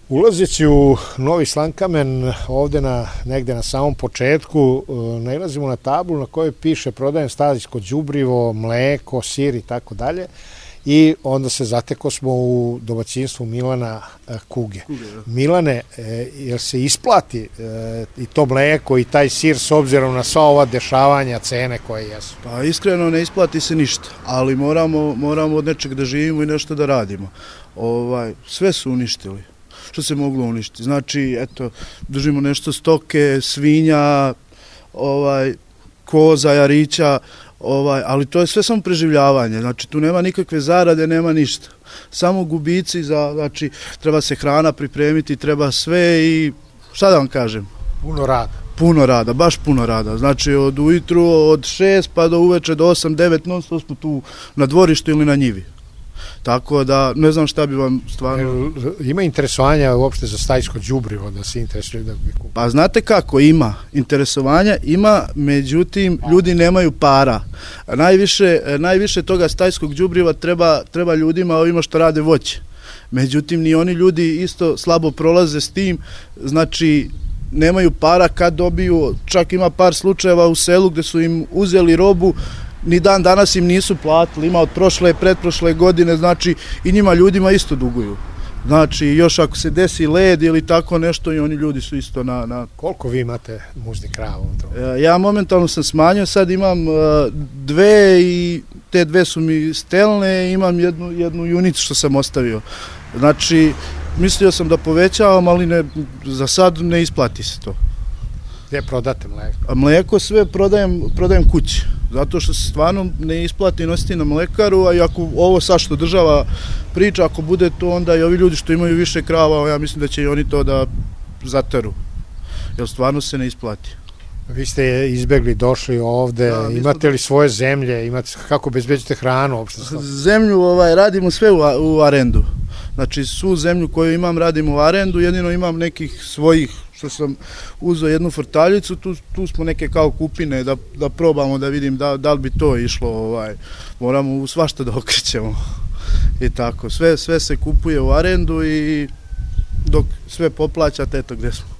Ulazeći u Novi Slankamen, ovde negde na samom početku, nailazimo na tablu na kojoj piše prodajem stajsko đubrivo, mleko, sir i tako dalje. I onda se zateko smo u domaćinstvu Milana Kuge. Milane, jel se isplati i to mleko i taj sir s obzirom na sva ova dešavanja, cene koje jesu? Pa iskreno ne isplati se ništa, ali moramo od nečeg da živimo i nešto da radimo. Sve su uništili što se moglo uništiti. Znači, eto, držimo nešto stoke, svinja, koza, jarića, ali to je sve samo preživljavanje. Znači, tu nema nikakve zarade, nema ništa. Samo gubici, znači, treba se hrana pripremiti, treba sve i šta da vam kažem? Puno rada. Puno rada, baš puno rada. Znači, od ujutru, od 6 pa do uveče, do 8, 9, non stop smo tu na dvorištu ili na njivi. Tako da, ne znam šta bi vam stvarno... Ima interesovanja uopšte za stajsko đubrivo da se interesuje da bi kupili? Pa znate kako, ima interesovanja, međutim, ljudi nemaju para. Najviše toga stajskog đubriva treba ljudima ovima što rade voće. Međutim, ni oni ljudi isto slabo prolaze s tim, znači nemaju para kad dobiju, čak ima par slučajeva u selu gde su im uzeli robu, ni dan danas im nisu platili, ima od prošle, pretprošle godine, znači i njima ljudima isto duguju. Znači još ako se desi led ili tako nešto i oni ljudi su isto na... Koliko vi imate muznih krava? Ja momentalno sam smanjio, sad imam dve i te dve su mi stelne, imam jednu junicu što sam ostavio. Znači mislio sam da povećavam, ali za sad ne isplati se to. Gde prodate mleko? Mleko sve prodajem kući, zato što se stvarno ne isplati nositi na mlekaru, a i ako ovo sad što država priča, ako bude to, onda i ovi ljudi što imaju više krava, ja mislim da će i oni to da zateru, jer stvarno se ne isplati. Vi ste izbegli, došli ovde, imate li svoje zemlje, kako obezbeđujete hranu uopšte? Zemlju radimo sve u arendu, znači svu zemlju koju imam radimo u arendu, jedino imam nekih svojih, što sam uzeo jednu frtaljicu, tu smo neke kao kupine da probamo da vidim da li bi to išlo, moramo u svašta da okrećemo i tako, sve se kupuje u arendu i dok sve poplaćate, eto gde smo.